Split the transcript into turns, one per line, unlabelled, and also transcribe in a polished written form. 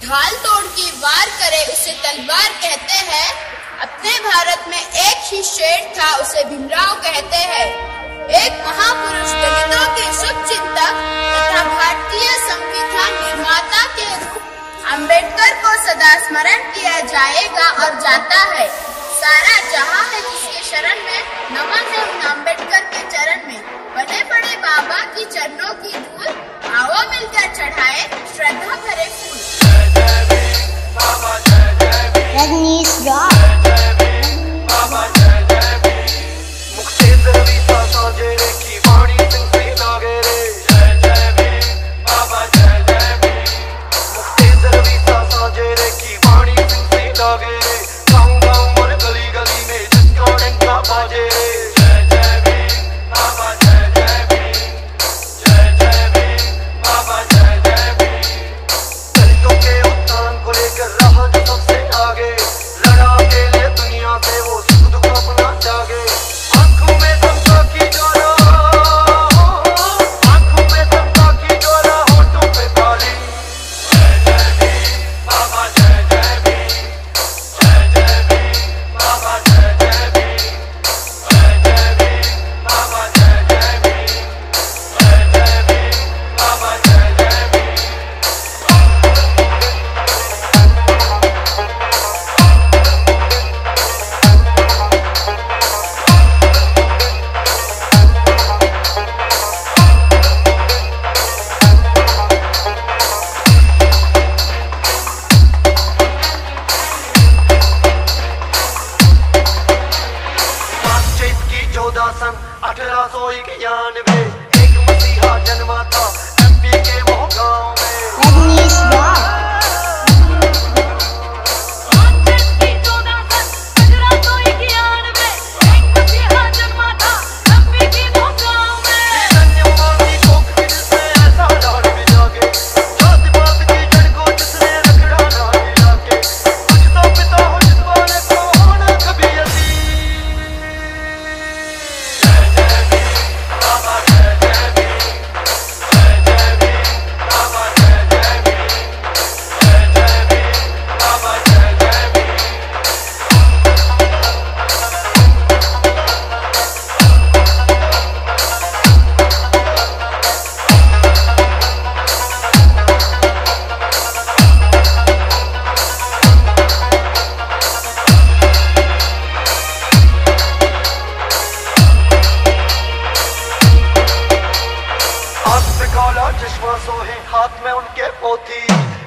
ढाल तोड़ के वार करे उसे तलवार कहते हैं। अपने भारत में एक ही शेर था, उसे भीमराव कहते हैं। एक महापुरुष, दलितों के शुभ चिंतक तथा भारतीय संविधान निर्माता के रूप अम्बेडकर को सदा स्मरण किया जाएगा और जाता है। सारा जहां है जिसके शरण में, नमन है उन अम्बेडकर के चरण में। बने पड़े बाबा की चरणों की धूल, आओ मिलकर चढ़ाए श्रद्धा भरे फूल।
रजनीश
सन 1891 एक मसीहा जन्मा था एमपी के वो गांव में। चश्मा सोहे हाथ में उनके पोथी।